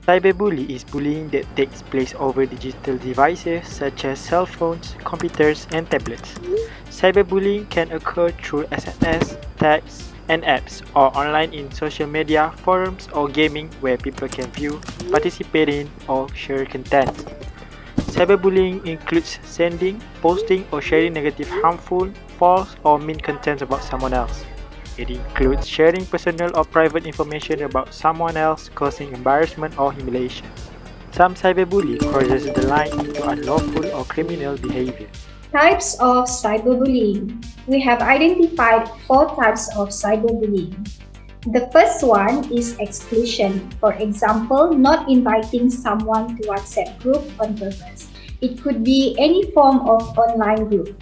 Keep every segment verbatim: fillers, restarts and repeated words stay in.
Cyberbullying is bullying that takes place over digital devices such as cell phones, computers, and tablets. Cyberbullying can occur through S M S, texts, and apps, or online in social media, forums, or gaming where people can view, participate in, or share content. Cyberbullying includes sending, posting, or sharing negative, harmful, false, or mean content about someone else. It includes sharing personal or private information about someone else, causing embarrassment or humiliation. Some cyberbullying crosses the line into unlawful or criminal behavior. Types of cyberbullying. We have identified four types of cyberbullying. The first one is exclusion. For example, not inviting someone to WhatsApp group on purpose. It could be any form of online group.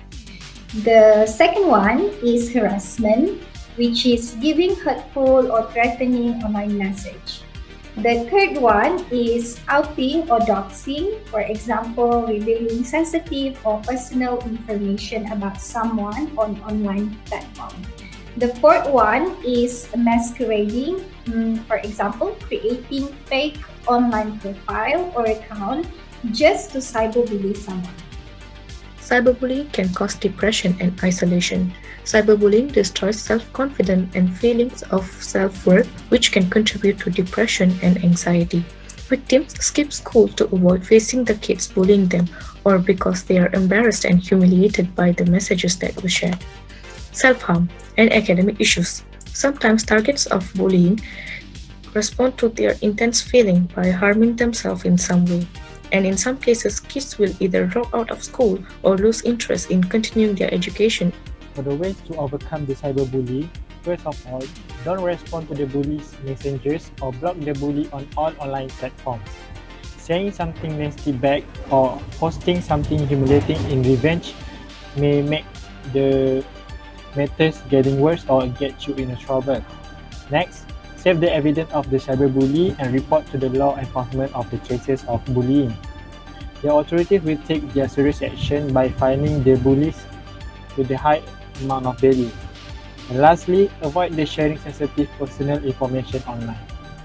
The second one is harassment, which is giving hurtful or threatening online message. The third one is outing or doxing, for example, revealing sensitive or personal information about someone on online platform. The fourth one is masquerading, for example, creating fake online profile or account just to cyberbully someone. Cyberbullying can cause depression and isolation. Cyberbullying destroys self-confidence and feelings of self-worth, which can contribute to depression and anxiety. Victims skip school to avoid facing the kids bullying them, or because they are embarrassed and humiliated by the messages that were shared. Self-harm and academic issues. Sometimes targets of bullying respond to their intense feeling by harming themselves in some way. And in some cases, kids will either drop out of school or lose interest in continuing their education. For the ways to overcome the cyberbully, first of all, don't respond to the bully's messengers or block the bully on all online platforms. Saying something nasty back or posting something humiliating in revenge may make the matters getting worse or get you in trouble. Next, save the evidence of the cyberbully and report to the law enforcement of the cases of bullying. The authorities will take their serious action by fining the bullies with a high amount of value. And lastly, avoid the sharing sensitive personal information online.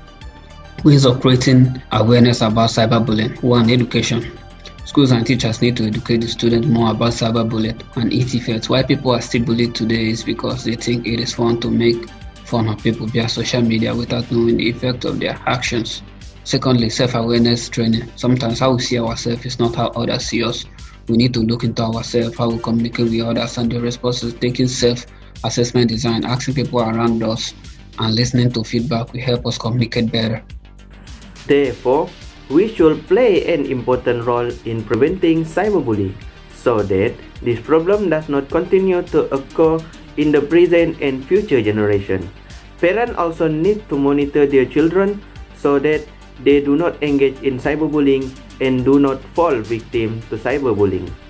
Ways of creating awareness about cyberbullying. One, education. Schools and teachers need to educate the students more about cyberbullying and its effects. Why people are still bullied today is because they think it is fun to make fun of people via social media without knowing the effect of their actions. Secondly, self-awareness training. Sometimes how we see ourselves is not how others see us. We need to look into ourselves, how we communicate with others, and the responses, taking self-assessment design, asking people around us, and listening to feedback will help us communicate better. Therefore, we should play an important role in preventing cyberbullying so that this problem does not continue to occur in the present and future generation. Parents also need to monitor their children so that they do not engage in cyberbullying and do not fall victim to cyberbullying.